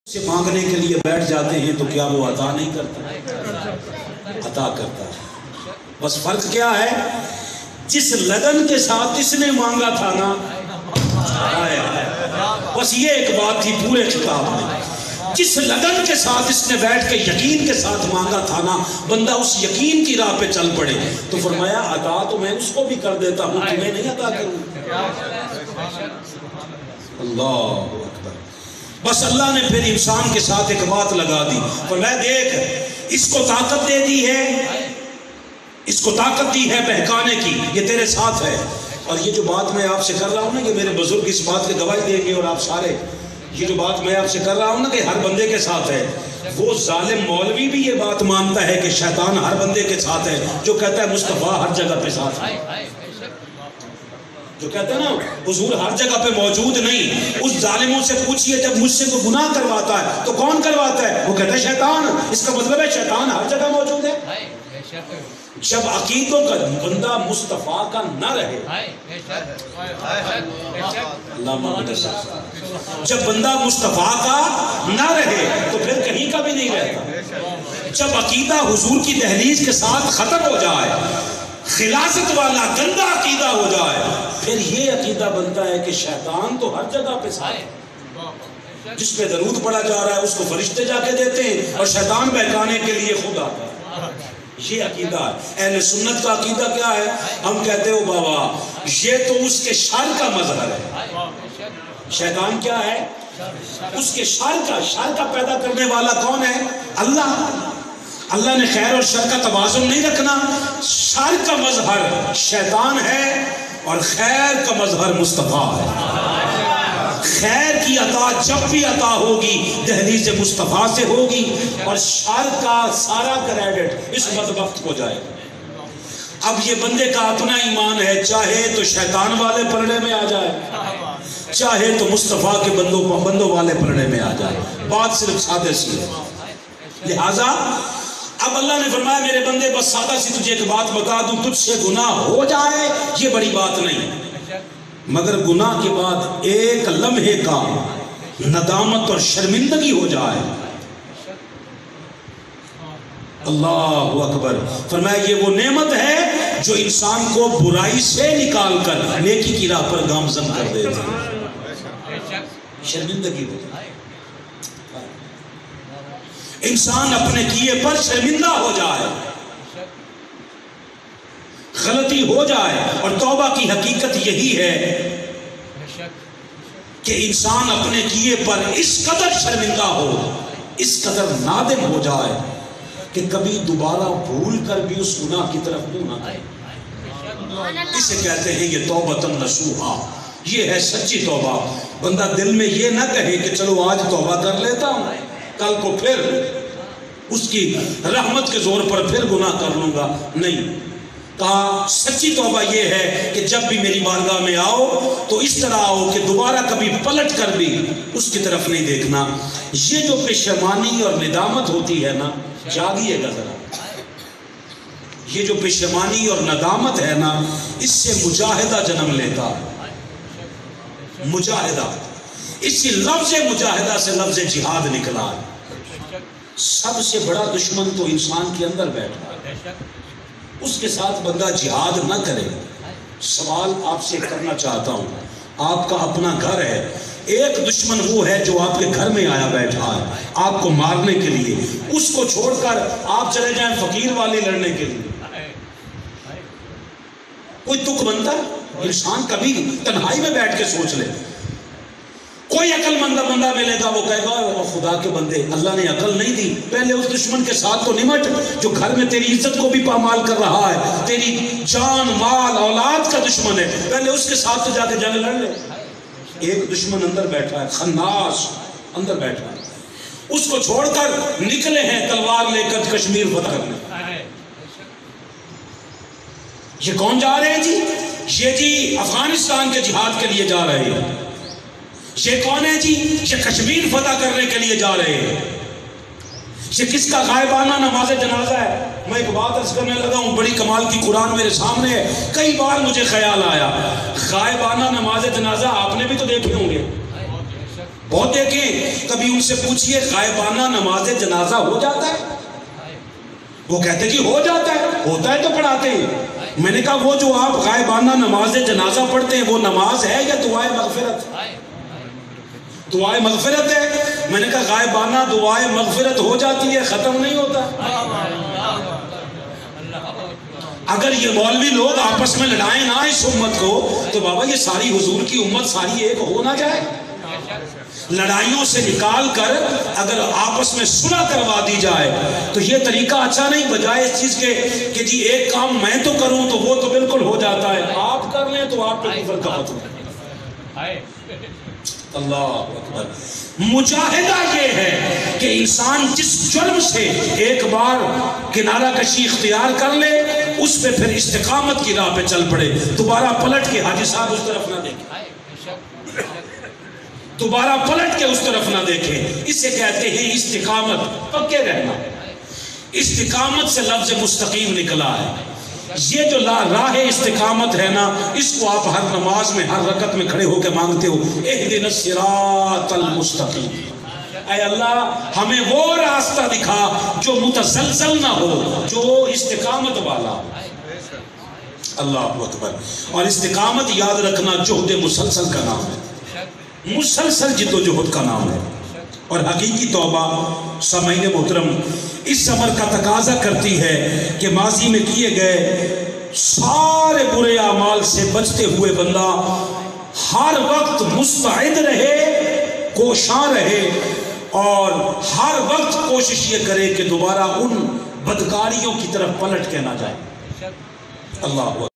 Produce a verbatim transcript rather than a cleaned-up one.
سے مانگنے کے لیے بیٹھ جاتے ہیں تو کیا وہ عطا نہیں کرتا؟ عطا کرتا ہے۔ بس فرق کیا ہے؟ جس لگن کے ساتھ اس نے مانگا تھا نا، بس یہ ایک بات تھی پورے خطاب میں، جس لگن کے ساتھ اس نے بیٹھ کے یقین کے ساتھ مانگا تھا نا، بندہ اس یقین کی راہ پہ چل پڑے تو فرمایا عطا تو میں اس کو بھی کر دیتا ہوں، تمہیں نہیں عطا کروں۔ اللہ اکبر۔ بس اللہ نے پھر انسان کے ساتھ ایک بات لگا دی، فرمایا دیکھ اس کو طاقت دے دی ہے، اس کو طاقت دی ہے بہکانے کی، یہ تیرے ساتھ ہے۔ اور یہ جو بات میں آپ سے کر رہا ہوں نا کہ میرے بزرگ اس بات کی گواہی دیں گے اور آپ سارے، یہ جو بات میں آپ سے کر رہا ہوں نا کہ ہر بندے کے ساتھ ہے، وہ ظالم مولوی بھی یہ بات مانتا ہے کہ شیطان ہر بندے کے ساتھ ہے، جو کہتا ہے مصطفیٰ ہر جگہ پہ ساتھ ہے، جو کہتا ہے نا حضور ہر جگہ پہ موجود نہیں۔ اس ظالموں سے پوچھئے جب مجھ سے کوئی گناہ کرواتا ہے تو کون کرواتا ہے؟ وہ کہتا ہے شیطان۔ اس کا مطلب ہے شیطان ہر جگہ موجود ہے۔ جب عقیدوں کا بندہ مصطفیٰ کا نہ رہے، جب بندہ مصطفیٰ کا نہ رہے تو پھر کہیں کا بھی نہیں رہتا۔ جب عقیدہ حضور کی دہلیز کے ساتھ ختم ہو جائے، خلاصت والا گندہ عقیدہ ہو جائے، پھر یہ عقیدہ بنتا ہے کہ شیطان تو ہر جگہ پہ ساتھ ہے، جس پہ درود پڑھا جا رہا ہے اس کو فرشتے جا کے دیتے ہیں اور شیطان بہکانے کے لیے خود آتا ہے۔ یہ عقیدہ ہے۔ اہل سنت کا عقیدہ کیا ہے؟ ہم کہتے ہو بابا یہ تو اس کے شر کا مظہر ہے۔ شیطان کیا ہے؟ اس کے شر کا، شر کا پیدا کرنے والا کون ہے؟ اللہ۔ اللہ نے خیر اور شر کا توازن نہیں رکھنا، شر کا مظہر شیطان ہے اور خیر کا مظہر مصطفیٰ ہے۔ خیر کی عطا جب بھی عطا ہوگی دہلیز مصطفیٰ سے ہوگی، اور شر کا سارا کریڈٹ اس بدبخت کو جائے گا۔ اب یہ بندے کا اپنا ایمان ہے، چاہے تو شیطان والے پلڑے میں آ جائے، چاہے تو مصطفیٰ کے بندوں بندوں والے پلڑے میں آ جائے، بات صرف سادہ سی ہے۔ لہٰذا اب اللہ نے فرمایا میرے بندے بس سادہ سی تجھے ایک بات بتا دوں، تجھ سے گناہ ہو جائے یہ بڑی بات نہیں، مگر گناہ کے بعد ایک لمحے کا ندامت اور شرمندگی ہو جائے، اللہ اکبر، فرمایا یہ وہ نعمت ہے جو انسان کو برائی سے نکال کر نیکی کی راہ پر گامزن کر دیتی ہے۔ شرمندگی ہو جائے، انسان اپنے کیے پر شرمندہ ہو جائے، غلطی ہو جائے، اور توبہ کی حقیقت یہی ہے کہ انسان اپنے کیے پر اس قدر شرمندہ ہو، اس قدر نادم ہو جائے کہ کبھی دوبارہ بھول کر بھی اس گناہ کی طرف منہ نہ کرے۔ اسے کہتے ہیں یہ توبۃ نصوحا، یہ ہے سچی توبہ۔ بندہ دل میں یہ نہ کہے کہ چلو آج توبہ کر لیتا ہوں، کل کو پھر اس کی رحمت کے زور پر پھر گناہ کر لوں گا، نہیں۔ کہا سچی توبہ یہ ہے کہ جب بھی میری بارگاہ میں آؤ تو اس طرح آؤ کہ دوبارہ کبھی پلٹ کر بھی اس کی طرف نہیں دیکھنا۔ یہ جو پشیمانی اور ندامت ہوتی ہے نا، جاگیے گا ذرا، یہ جو پشیمانی اور ندامت ہے نا، اس سے مجاہدہ جنم لیتا ہے۔ مجاہدہ، اسی لفظ مجاہدہ سے لفظ جہاد نکلا ہے۔ سب سے بڑا دشمن تو انسان کے اندر بیٹھا ہے، اس کے ساتھ بندہ جہاد نہ کرے۔ سوال آپ سے کرنا چاہتا ہوں، آپ کا اپنا گھر ہے، ایک دشمن وہ ہے جو آپ کے گھر میں آیا بیٹھا ہے آپ کو مارنے کے لیے، اس کو چھوڑ کر آپ چلے جائیں فقیر والی لڑنے کے لیے، کوئی تک بنتا ہے؟ انسان کبھی تنہائی میں بیٹھ کے سوچ لے، کوئی عقل مند بندہ ملے گا وہ کہے گا خدا کے بندے اللہ نے عقل نہیں دی، پہلے اس دشمن کے ساتھ تو نمٹ جو گھر میں تیری عزت کو بھی پامال کر رہا ہے، تیری جان مال اولاد کا دشمن ہے، پہلے اس کے ساتھ تو جا کے جنگ لڑ لے۔ ایک دشمن اندر بیٹھا ہے، خناس اندر بیٹھا ہے، اس کو چھوڑ کر نکلے ہیں تلوار لے کر کشمیر فتح کرنے۔ یہ کون جا رہے ہیں جی؟ یہ جی افغانستان کے جہاد کے لیے جا رہے ہیں۔ یہ کون ہے جی؟ یہ کشمیر فتح کرنے کے لیے جا رہے ہیں۔ یہ کس کا غائبانہ نماز جنازہ ہے؟ میں ایک بات عرض کرنے لگا ہوں، بڑی کمال کی قرآن میرے سامنے ہے، کئی بار مجھے خیال آیا غائبانہ نماز جنازہ آپ نے بھی تو دیکھے ہوں گے، بہت دیکھیں، کبھی ان سے پوچھئے غائبانہ نماز جنازہ ہو جاتا ہے؟ وہ کہتے جی ہو جاتا ہے، ہوتا ہے تو پڑھاتے ہیں۔ میں نے کہا وہ جو آپ غائبانہ نماز جنازہ پڑھتے ہیں وہ نماز ہے یا دعائے مغفرت؟ دعائے مغفرت ہے۔ میں نے کہا غائبانہ دعائے مغفرت ہو جاتی ہے، ختم نہیں ہوتا۔ اگر یہ مولوی لوگ آپس میں لڑائیں نہ اس امت کو تو بابا یہ ساری حضور کی امت ساری ایک ہو نہ جائے۔ لڑائیوں سے نکال کر اگر آپس میں صلح کروا دی جائے تو یہ طریقہ اچھا نہیں، بجائے اس چیز کے کہ جی ایک کام میں تو کروں تو وہ تو بالکل ہو جاتا ہے، آپ کر لیں تو آپ پہ کفر کا فتویٰ ہے۔ اللہ اکبر۔ مجاہدہ یہ ہے کہ انسان جس جرم سے ایک بار کنارہ کشی اختیار کر لے اس پہ پھر استقامت کی راہ پہ چل پڑے، دوبارہ پلٹ کے حاجی صاحب اس طرف نہ دیکھیں، دوبارہ پلٹ کے اس طرف نہ دیکھیں۔ اسے کہتے ہیں استقامت، پکے رہنا۔ استقامت سے لفظ مستقیم نکلا ہے۔ یہ جو راہ استقامت ہے نا، اس کو آپ ہر نماز میں ہر رکعت میں کھڑے ہو کے مانگتے ہو، اہدنا الصراط المستقیم، اے اللہ ہمیں وہ راستہ دکھا جو متزلزل نہ ہو، جو استقامت والا۔ اللہ اکبر۔ اور استقامت یاد رکھنا جہد مسلسل کا نام ہے، مسلسل جد و جہد کا نام ہے۔ اور حقیقی توبہ سامعین محترم اس عمر کا تقاضا کرتی ہے کہ ماضی میں کیے گئے سارے برے اعمال سے بچتے ہوئے بندہ ہر وقت مستعد رہے، کوشاں رہے، اور ہر وقت کوشش یہ کرے کہ دوبارہ ان بدکاریوں کی طرف پلٹ کے نہ جائے۔ اللہ